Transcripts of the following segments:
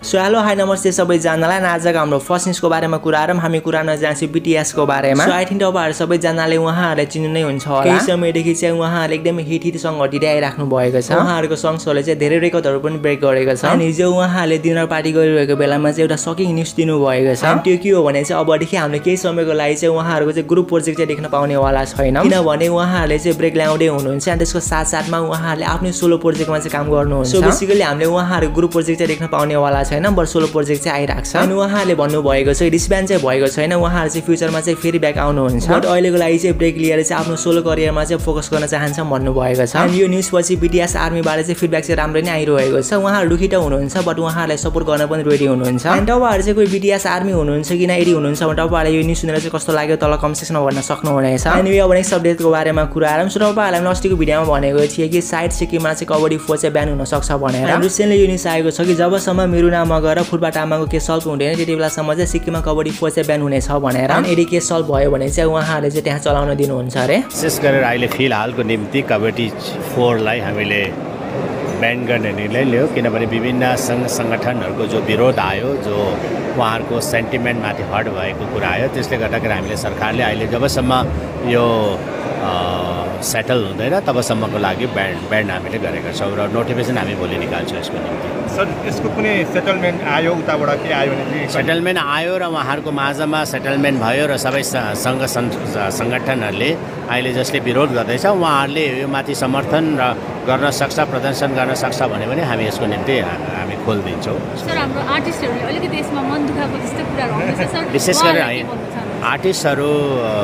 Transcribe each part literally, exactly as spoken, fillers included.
So hello hi नमस्ते सबैजनालाई। आजको हाम्रो फर्स्ट न्युजको बारेमा कुरा गरौँ। हामी कुरा गर्न जान्छौँ बीटीएस को बारेमा। सो आई थिंक तपाईहरु सबैजनाले उहाँहरुलाई चिन्नु नै हुन्छ होला। केही समयदेखि चाहिँ उहाँहरुले एकदमै हिट हिट सङ हटिराख्नु भएको छ। उहाँहरुको सङ्ग्सहरुले चाहिँ धेरै रेकर्डहरु पनि ब्रेक गरेको छ। अनि हिजो उहाँहरुले डिनर पार्टी गरिरहेको बेलामा चाहिँ एउटा सकिङ न्युज दिनु भएको छ। त्यो के हो भने चाहिँ अबदेखि हामीले केही समयको लागि चाहिँ उहाँहरुको चाहिँ ग्रुप प्रोजेक्ट चाहिँ देख्न पाउनेवाला छैन, किनभने उहाँहरुले चाहिँ ब्रेक ल्याउँदै हुनुहुन्छ अनि त्यसको साथसाथमा उहाँहरुले आफ्नै सोलो प्रोजेक्टमा चाहिँ काम गर्नुहुन्छ। सो बेसिकली हामीले उहाँहरुको ग्रुप प्रोजेक्ट चाहिँ देख्न पाउनेवाला छैन, बट सोलो प्रोजेक्ट चाहिँ आइराख्छ। अनि उहाँहरुले भन्नुभएको छ डिसब्यान्ड चाहिँ भएको छैन, उहाँहरु चाहिँ फ्युचरमा चाहिँ फेरि ब्याक आउनुहुन्छ, बट अहिलेको लागि चाहिँ ब्रेक लिएर चाहिँ आफ्नो सोलो करियरमा चाहिँ फोकस गर्न चाहन्छन् भन्नुभएको छ। अनि यो न्युज पछि बीटीएस आर्मीबाट चाहिँ फिडब्याक चाहिँ राम्रो नै आइरहेको छ। उहाँहरु दुखी त हुनुहुन्छ, बट उहाँहरुलाई सपोर्ट गर्न पनि रेडी हुनुहुन्छ। अनि तपाईहरु चाहिँ कोही बीटीएस आर्मी हुनुहुन्छ कि न एडी हुनुहुन्छ भने तपाईहरुले यो न्युज सुनेर चाहिँ कस्तो लाग्यो तल कमेन्ट सेक्सनमा भन्न सक्नुहुनेछ। अनि यो अब नेक्स्ट अपडेटको बारेमा कुरा गरौँ। सो तपाईहरुलाई अस्तिको भिडियोमा भनेको थिए कि साइड सिक्किममा चाहिँ कबड्डी फोर चाहिँ ब्यान हुन सक्छ भनेर। रिसेन्टली यो न्युज आएको छ कि जबसम्म मेरो नाममा गएर फुटबल आमाको केस सल्भ हुँदैन त्यति बेलासम्म चाहिँ सिक्किममा कबड्डी फोर चाहिँ ब्यान हुनेछ भनेर। अनि यदि केस सल्भ भयो भने चाहिँ उहाँहरूले चाहिँ त्यहाँ चलाउन दिनुहुन्छ अरे। विशेष गरेर अहिले फिलहालको निम्ति कबड्डी फोरलाई हामीले ब्यान गर्ने निर्णय लियो, किनभने विभिन्न सङ्घ सङ्गठनहरूको जो विरोध आयो, जो उहाँहरूको सेन्टिमेन्टमाथि हट भएको कुरा आयो, त्यसले गर्दाखेरि हामीले सरकारले अहिले जबसम्म यो सेटल हुँदैन तबसम्मको लागि ब्यान्ड ब्यान्ड हामीले गरेका छौँ र नोटिफिकेसन हामी भोलि निकाल्छौँ यसको निम्ति। सर यसको कुनै सेटलमेन्ट आयो उताबाट के आयो भने? सेटलमेन्ट आयो र उहाँहरूको माझमा सेटलमेन्ट भयो र सबै सङ्घ सङ्गठनहरूले अहिले जसले विरोध गर्दैछ उहाँहरूले यो माथि समर्थन र गर्न सक्छ, प्रदर्शन गर्न सक्छ भने पनि हामी यसको निम्ति हामी खोलिदिन्छौँ। सर हाम्रो आर्टिस्टहरूले अलिकति यसमा मन दुखाएको जस्तो कुराहरू आउँदैछ सर, विशेष गरेर आर्टिस्टहरू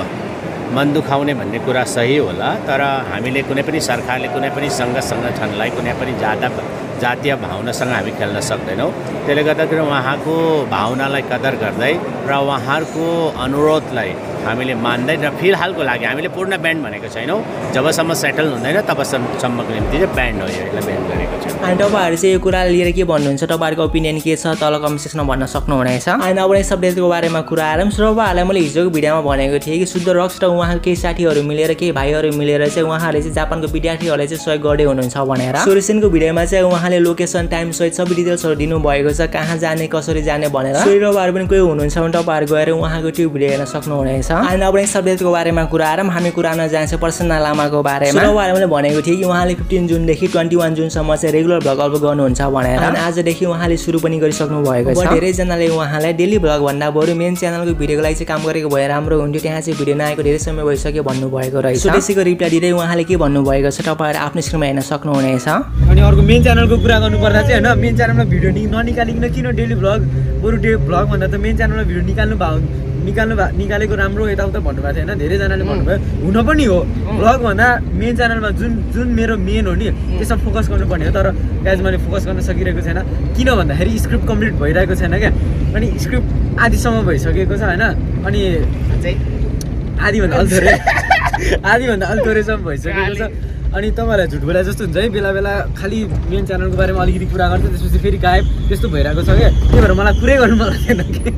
मन दुखाउने भन्ने कुरा सही होला, तर हामीले कुनै पनि सरकारले कुनै पनि सङ्घ सङ्गठनलाई कुनै पनि जात जातीय भावनासँग हामी खेल्न सक्दैनौँ। त्यसले गर्दाखेरि उहाँको भावनालाई कदर गर्दै र उहाँहरूको अनुरोधलाई हामीले मान्दै र फिलहालको लागि हामीले पूर्ण ब्यान्ड भनेको छैनौँ। जबसम्म सेटल हुँदैन तबसम्मको निम्ति चाहिँ ब्यान्ड हो, यसलाई ब्यान्ड गरेको छ। अनि तपाईँहरू चाहिँ यो कुरा लिएर के भन्नुहुन्छ, तपाईँहरूको ओपिनियन के छ तल कमेन्ट सेक्सनमा भन्न सक्नुहुनेछ। अनि अब नेक्स्ट अपडेटको बारेमा कुरा गरौँ। तपाईँहरूलाई मैले हिजोको भिडियोमा भनेको थिएँ कि शुद्ध रक्स र उहाँको केही साथीहरू मिलेर केही भाइहरू मिलेर चाहिँ उहाँहरूले चाहिँ जापानको विद्यार्थीहरूलाई चाहिँ सहयोग गर्दै हुनुहुन्छ भनेर। सो रिसेन्टको भिडियोमा चाहिँ उहाँले लोकेसन टाइम सहित सबै डिटेल्सहरू दिनुभएको छ, कहाँ जाने कसरी जाने भनेर। सो तपाईँहरू पनि कोही हुनुहुन्छ भने तपाईँहरू गएर उहाँको त्यो भिडियो हेर्न सक्नुहुनेछ। अनि अब नेक्स्ट अपडेटको बारेमा कुरा गरौँ। हामी कुरा गर्न जान्छौँ प्रसन्ना लामाको बारेमा। तपाईँहरू मैले भनेको थिएँ कि उहाँले फिफ्टिन जुनदेखि ट्वेन्टी वान जुनसम्म चाहिँ रेगुलर भ्लग अपलोड गर्नुहुन्छ भनेर। अनि आजदेखि उहाँले सुरु पनि गरिसक्नु भएको छ। धेरैजनाले उहाँलाई डेली भ्लग भन्दा बरु मेन च्यानलको भिडियोको लागि चाहिँ काम गरेको भए राम्रो हुन्थ्यो, त्यहाँ चाहिँ भिडियो नआएको धेरै समय भइसक्यो भन्नुभएको रहेछ। सो त्यसैको रिप्लाई दिँदै उहाँले के भन्नुभएको छ तपाईँहरू आफ्नो स्क्रिनमा हेर्न सक्नुहुनेछ। अनि अर्को मेन च्यानलको कुरा गर्नुपर्दा चाहिँ होइन, मेन च्यानलमा भिडियो ननिकालिकन किन डेली भ्लग बरु डे भ्लग भन्दा त मेन च्यानलमा भिडियो निकाल्नु भयो निकाल्नु भए निकालेको राम्रो यताउता भन्नुभएको थियो होइन। धेरैजनाले भन्नुभयो हुन पनि हो, भ्लग भन्दा मेन च्यानलमा जुन जुन मेरो मेन हो नि त्यसमा फोकस गर्नुपर्ने हो, तर गाइज मैले फोकस गर्न सकिरहेको छैन। किन भन्दाखेरि स्क्रिप्ट कम्प्लिट भइरहेको छैन क्या, अनि स्क्रिप्ट आधीसम्म भइसकेको छ होइन, अनि आधीभन्दा अलि थोरै आधीभन्दा अलि थोरैसम्म भइसकेको छ। अनि तपाईँलाई झुट बोला जस्तो हुन्छ है, बेला बेला खालि मेन च्यानलको बारेमा अलिकति कुरा गर्छ त्यसपछि फेरि गायब त्यस्तो भइरहेको छ क्या। त्यही भएर मलाई कुरै गर्नु मन लाग्दैन कि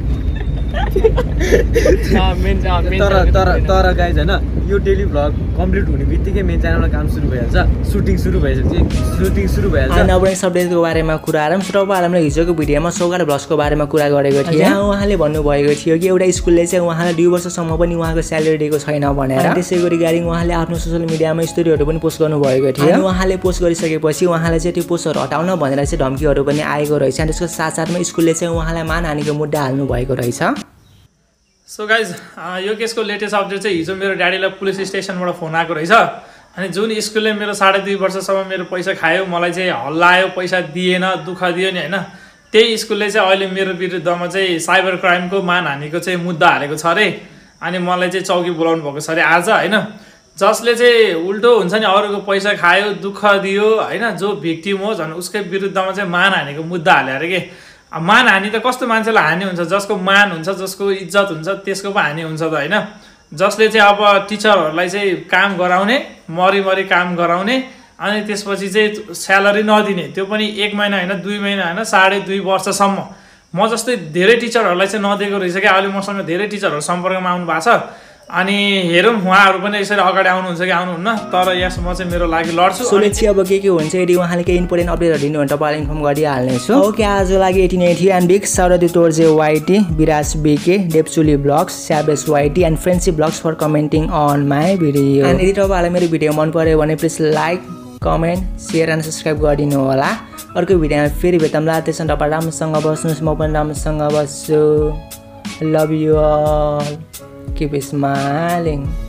तर तर तर गाइज होइन, यो डेली भ्लग कम्प्लिट हुने बित्तिकै मेन च्यानलमा काम सुरु भइहाल्छ, सुटिङ सुरु भइसकेपछि सुटिङ सुरु भइहाल्छ। अनि अब नेक्स्ट अपडेटको बारेमा कुरा गरौँ। तपाईँहरूलाई मैले हिजोको भिडियोमा सौगात भ्लग्सको बारेमा कुरा गरेको थिएँ, जहाँ उहाँले भन्नुभएको थियो कि एउटा स्कुलले चाहिँ उहाँलाई दुई वर्षसम्म पनि उहाँको स्यालेरी दिएको छैन भनेर। त्यसैको रिगार्डिङ उहाँले आफ्नो सोसियल मिडियामा स्टोरीहरू पनि पोस्ट गर्नुभएको थियो। अनि उहाँले पोस्ट गरिसकेपछि उहाँले चाहिँ त्यो पोस्टहरू हटाउन भनेर चाहिँ धम्कीहरू पनि आएको रहेछ। अनि त्यसको साथसाथमा स्कुलले चाहिँ उहाँलाई मानहानिको मुद्दा हाल्नु भएको रहेछ। सो गाइज यो केसको लेटेस्ट अपडेट चाहिँ हिजो मेरो ड्याडीलाई पुलिस स्टेसनबाट फोन आएको रहेछ। अनि जुन स्कुलले मेरो साढे दुई वर्षसम्म मेरो पैसा खायो, मलाई चाहिँ हल्लायो, पैसा दिएन, दुःख दियो नि होइन, त्यही स्कुलले चाहिँ अहिले मेरो विरुद्धमा चाहिँ साइबर क्राइमको मानहानिको चाहिँ मुद्दा हालेको छ अरे। अनि मलाई चाहिँ चौकी बोलाउनु भएको छ अरे आज होइन, जसले चाहिँ उल्टो हुन्छ नि अरूको पैसा खायो, दुःख दियो होइन, जो भिक्टिम हो झन् उसकै विरुद्धमा चाहिँ मानहानिको मुद्दा हाल्यो अरे के। मानहानि त कस्तो मान्छेलाई हानि हुन्छ, जसको मान हुन्छ, जसको इज्जत हुन्छ त्यसको पो हानि हुन्छ त होइन। जसले चाहिँ अब टिचरहरूलाई चाहिँ काम गराउने, मरिमरि काम गराउने, अनि त्यसपछि चाहिँ स्यालेरी नदिने, त्यो पनि एक महिना होइन दुई महिना होइन साढे दुई वर्षसम्म। म जस्तै धेरै टिचरहरूलाई चाहिँ नदिएको रहेछ क्या। अहिले मसँग धेरै टिचरहरू सम्पर्कमा आउनु भएको छ। अनि हेरौँ उहाँहरू पनि यसरी अगाडि आउनुहुन्छ कि आउनुहुन्न तर यस म चाहिँ मेरो लागि लड्छु सुनेछि अब के के हुन्छ यदि उहाँले केही इम्पोर्टेन्ट अपडेटहरू दिनु भने तपाईँलाई इन्फर्म गरिहाल्नेछु ओके आजको लागि एटिन एटी एन्ड बिग साउदी तोर्जे वाइटी विराज बिके डेप्चुली ब्लग्स स्याबेस वाइटी and friendship vlogs for commenting on my video and यदि तपाईँलाई मेरो भिडियो मन पर्यो भने please like comment share and subscribe गरिदिनु होला अर्को भिडियोमा फेरि भेटौँला त्यसमा तपाईँ राम्रोसँग बस्नुहोस् म पनि राम्रोसँग बस्छु love you all keep smiling